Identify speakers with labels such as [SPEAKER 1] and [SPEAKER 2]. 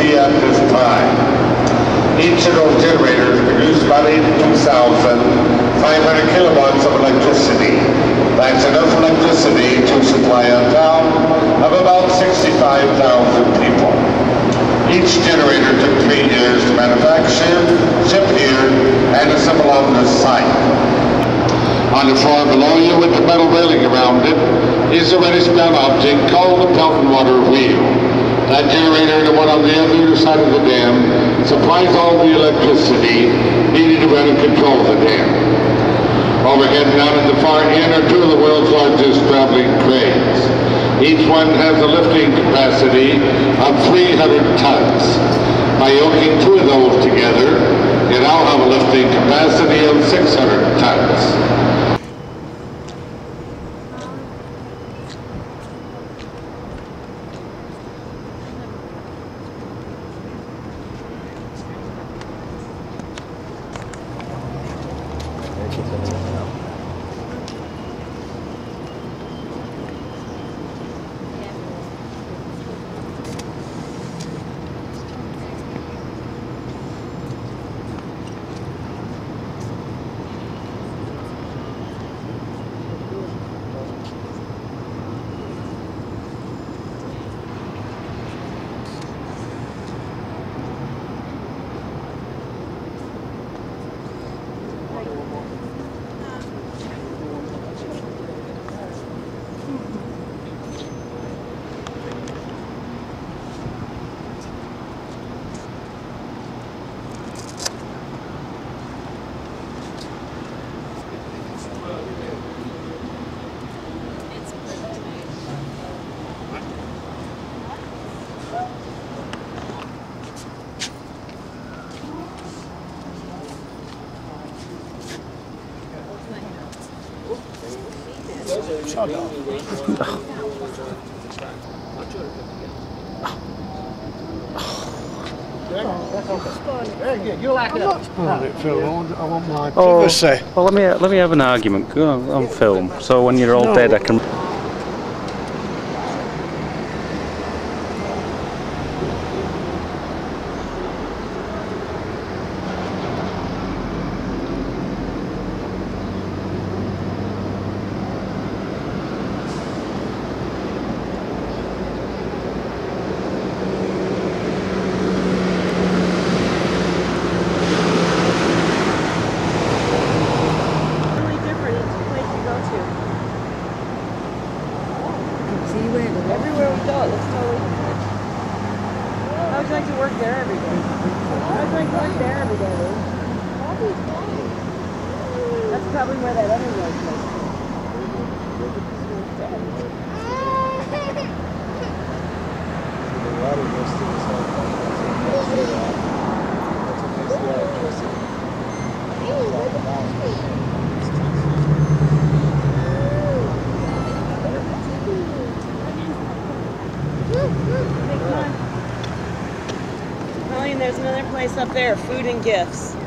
[SPEAKER 1] electricity at this time. Each of those generators produced about 82,500 kilowatts of electricity. That's enough electricity to supply a town of about 65,000 people. Each generator took 3 years to manufacture, ship here, and assemble on this site. On the floor below you with the metal railing around it is a reddish brown object called the Pelton water wheel. That generator, the one on the other side of the dam, supplies all the electricity needed to run and control the dam. Overhead and down at the far end are 2 of the world's largest traveling cranes. Each one has a lifting capacity of 300 tons. By yoking 2 of those together, you now have a lifting capacity of 600 tons.
[SPEAKER 2] Shut up. You like it? Phil, I want my privacy.
[SPEAKER 3] Well, let me have an argument. Go on film. So when you're all dead, I can.
[SPEAKER 4] Everywhere we go, it's totally different. I would like to work there every day. I would like to work there every day. That's probably where that other road goes. Colleen, there's another place up there, food and gifts.